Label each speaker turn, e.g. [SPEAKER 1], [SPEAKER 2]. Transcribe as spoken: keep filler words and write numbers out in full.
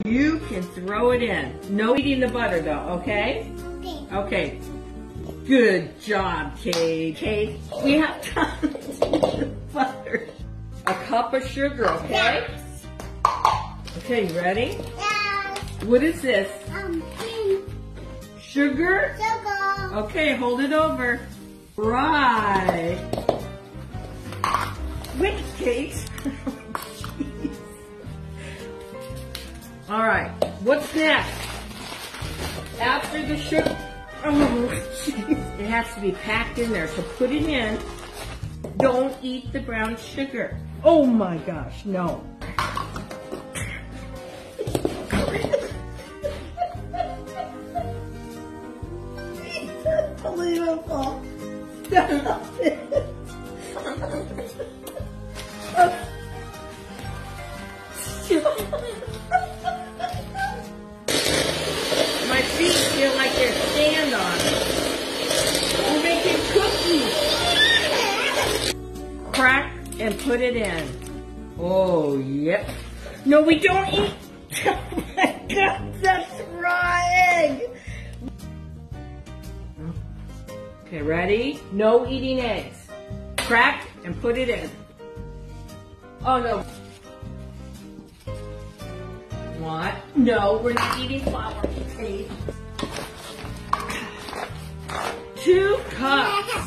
[SPEAKER 1] You can throw it in. No eating the butter though, okay?
[SPEAKER 2] Okay.
[SPEAKER 1] Okay. Good job, Kate. Kate, we have tons of butter. A cup of sugar, okay?
[SPEAKER 2] Yes.
[SPEAKER 1] Okay, you ready?
[SPEAKER 2] Yes.
[SPEAKER 1] What is this?
[SPEAKER 2] Um, pink
[SPEAKER 1] Sugar?
[SPEAKER 2] sugar.
[SPEAKER 1] Okay, hold it over. Right. Wait, Kate. Jeez. All right, what's next? After the sugar, oh, jeez. It has to be packed in there, so put it in. Don't eat the brown sugar. Oh my gosh, no. Unbelievable. Stop it. My feet feel like they're stand on. We're making cookies. Crack and put it in. Oh, yep. No, we don't eat. Oh my God, that's right. Okay, ready? No eating eggs. Crack and put it in. Oh no. What? No, we're not eating flour. Kate. Two cups.